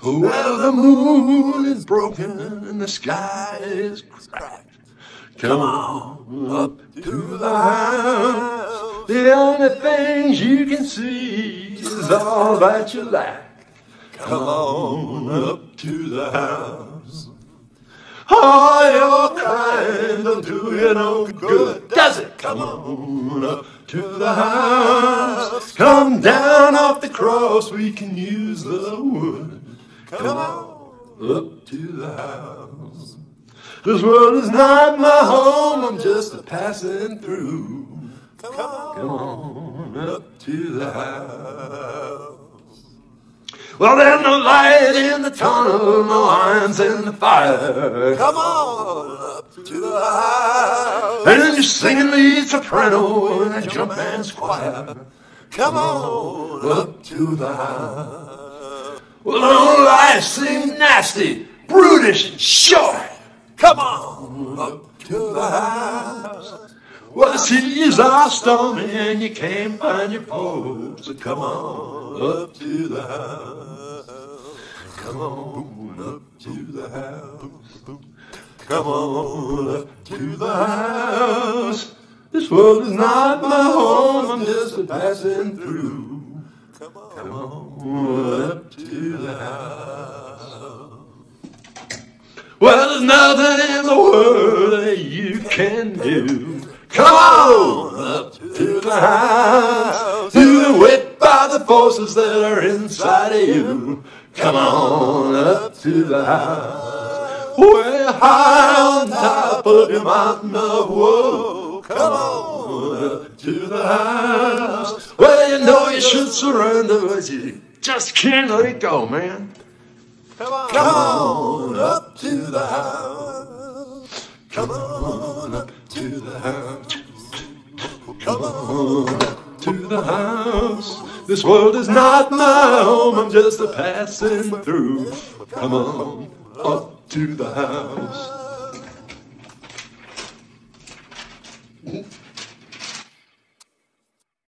Well, the moon is broken and the sky is cracked. Come on up to the house. The only things you can see is all that you lack. Come on up to the house. All your crying don't do you no good, does it? Come on up to the house. Come down off the cross, we can use the wood. Come on up to the house. This world is not my home, I'm just a passing through. Come on up to the house. Well, there's no light in the tunnel, no irons in the fire. Come on up to the house. And you're singing lead soprano in a jump band's choir. Come on up to the house. Well, don't life seem nasty, brutish and short. Come on up to the house. Well, the seas are stormy and you can't find your folks. So come on up to the house. Come on up to the house. Come on up to the house. This world is not my home, I'm just a passing through. Come on up to the house. Well, there's nothing in the world that you can do. Come on up to the house. You've been whipped by the forces that are inside of you. Come on up to the house. Way high on top of your mountain of woe. Come on up to the house. Well, you know you should surrender, but you just can't let it go, man. Come on up to the house. Come on up to the house. Come on up to the house. This world is not my home, I'm just a passing through. Come on up to the house.